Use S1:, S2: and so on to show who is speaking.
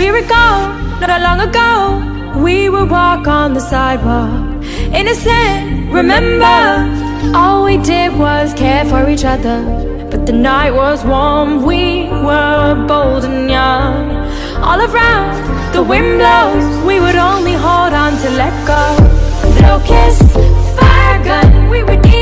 S1: we recall, not that long ago, we would walk on the sidewalk, innocent, remember? All we did was care for each other, but the night was warm, we were bold and young. All around, the wind blows, we would only hold on to let go. Blow kiss, fire gun, we would need